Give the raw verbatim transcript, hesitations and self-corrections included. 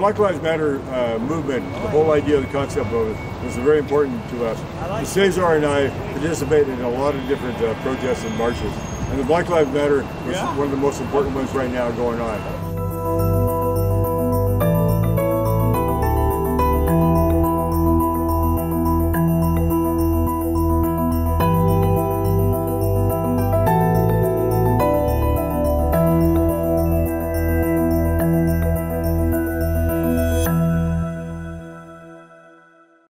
Black Lives Matter uh, movement, the whole idea, the concept of it, was very important to us. Cesar and I participated in a lot of different uh, protests and marches, and the Black Lives Matter was one of the most important ones right now going on.